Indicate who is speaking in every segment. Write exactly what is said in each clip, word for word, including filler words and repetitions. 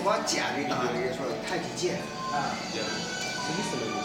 Speaker 1: 把剑给打的，说太极剑
Speaker 2: 啊，对，历史人物。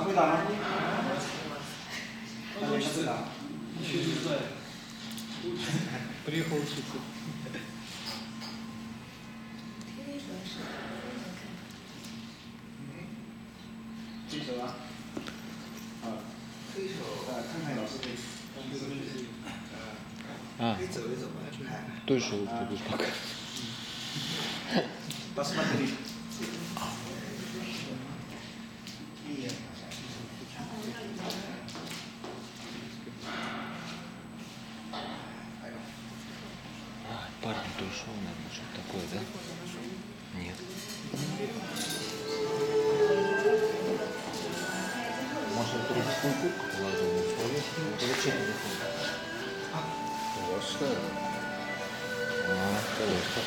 Speaker 1: 回答吗？他没回答。
Speaker 2: 不离后去。
Speaker 1: 推手啊。啊。推手。啊，看看老师这。
Speaker 3: 啊。
Speaker 1: 可以走一走嘛，看。
Speaker 3: 对手不不不。
Speaker 1: 老师把这里。
Speaker 3: Парень пришел, наверное, что-то такое, да? Нет. Может, это русский круг положил на человек? Получение. Хорошо. А, хорошо.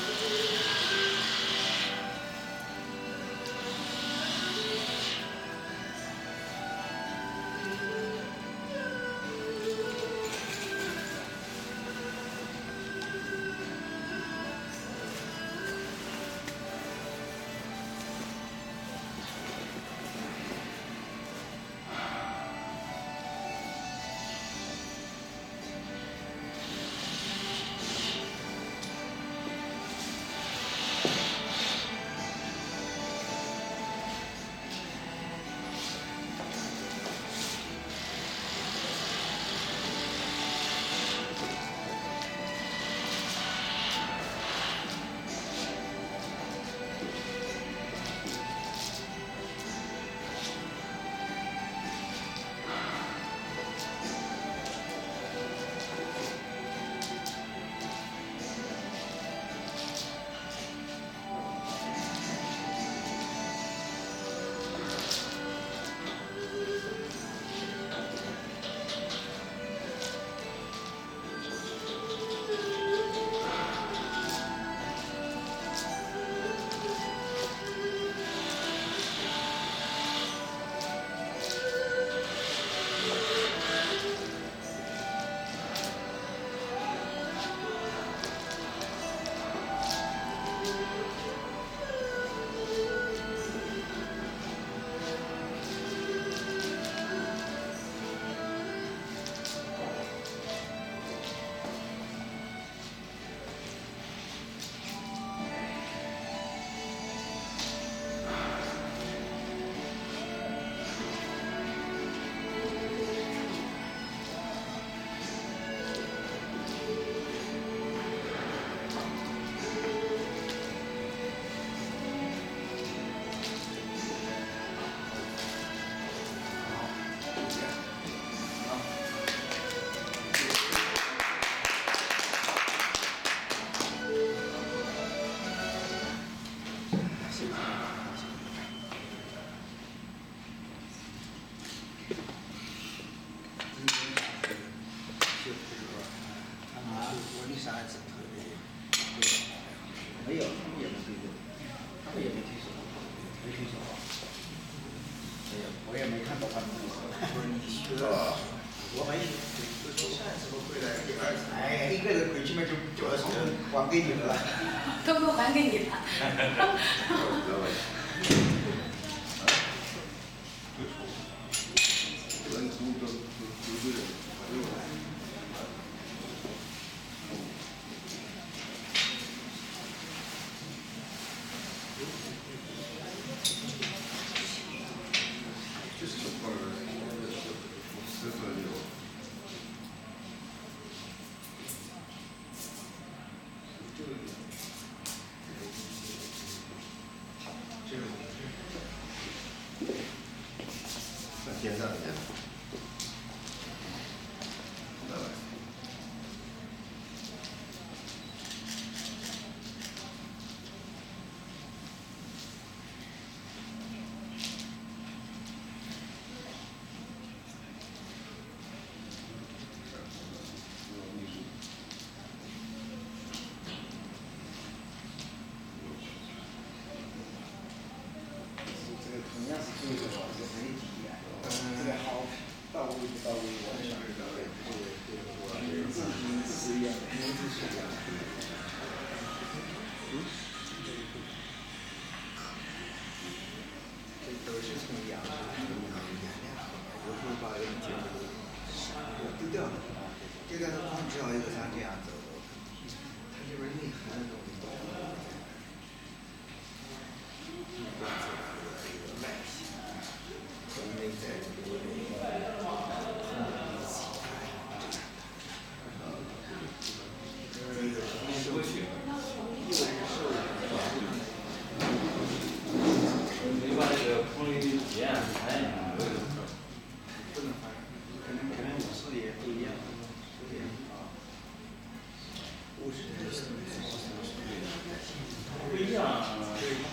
Speaker 1: 没有，他们也没推过，他们也没推手，没推手。没有，我也没看到他们推手。不是你学的，我没学。上次我回来，哎，一个人回去嘛，就就要从头还给你了。
Speaker 4: 都都还给你了。
Speaker 1: 这个。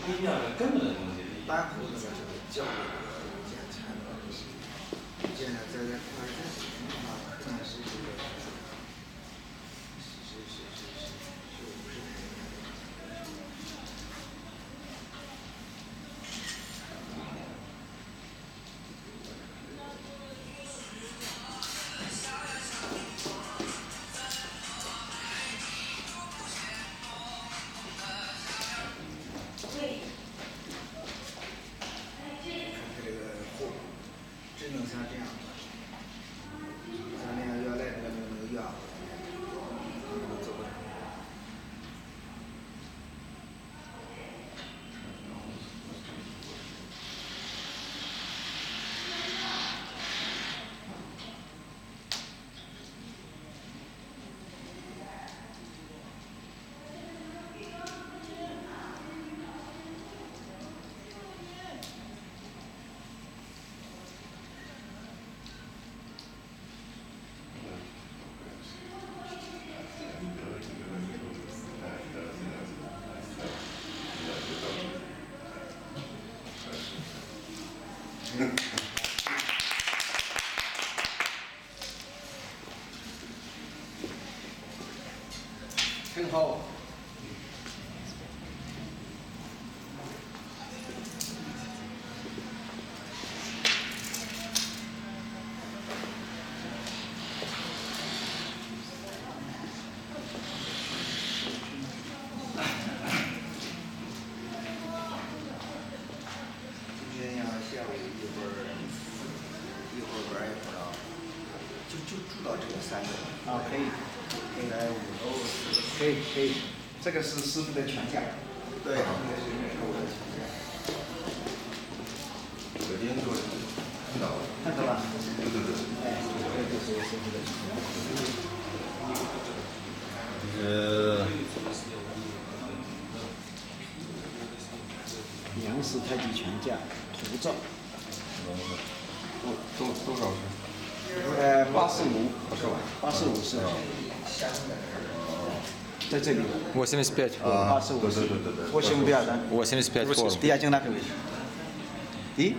Speaker 5: 地面上根本的东西。
Speaker 1: 单口那个就是教的剪裁的东西，现在在这块儿啊，暂时这个是是是是是是不是太厉害？它这个货只能像这样的，像那样要来这个那个药，做不成。很好。今天要下午一会儿，一会儿玩一会儿啊，就就住到这个三个啊，可以，可以来五楼，可以可以，这个是师傅的全价，对，这个是我的全价。
Speaker 6: 昨天做的，看到了，
Speaker 1: 看到了，
Speaker 6: 对对对，
Speaker 1: 哎，这个是师傅的全价。
Speaker 3: 呃，
Speaker 1: 杨氏太极拳架图照，
Speaker 6: 多多多少是？
Speaker 1: 呃，八十五，八十五是，在这里，
Speaker 3: восемьдесят пять форм.
Speaker 1: 八十五是
Speaker 6: 对对对对对
Speaker 1: восемь пять да?
Speaker 3: восемьдесят пять форм.
Speaker 1: Ты одинаковый. Ты?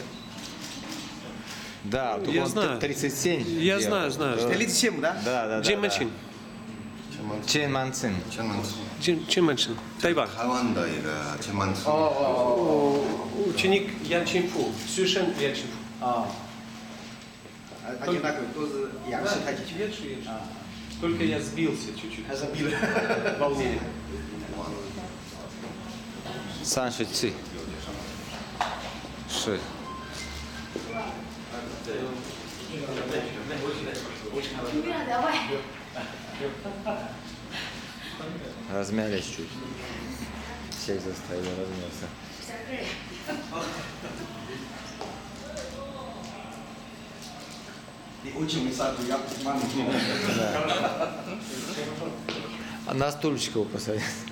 Speaker 3: Да, тут
Speaker 2: Я
Speaker 3: он
Speaker 2: знаю.
Speaker 3: тридцать семь.
Speaker 2: Я
Speaker 3: делал.
Speaker 2: знаю, знаю.
Speaker 3: Да,
Speaker 1: тридцать семь, да?
Speaker 3: да, да.
Speaker 2: Джим
Speaker 3: да.
Speaker 2: Мэчин.
Speaker 3: Чен Манцин.
Speaker 6: 千万次，
Speaker 2: Джим, Джим Мэчин. Тайвань.
Speaker 6: 台湾的一个千万次，
Speaker 2: О, Ученик Ян Чинфу. Сюшен Ян Чинфу.
Speaker 1: А. Одинаковый, тоже杨氏太极拳。
Speaker 2: Лучше, лучше. Только я сбился чуть-чуть.
Speaker 1: 还是比了。
Speaker 2: Волнение.
Speaker 3: Сан Ши Ци. Ши.
Speaker 4: Чемпионат, давай.
Speaker 3: Размялись чуть. Всех заставили размяться.
Speaker 4: Закрой.
Speaker 1: Ты очень высоко, я понимаю.
Speaker 3: А на стульчик его посадить.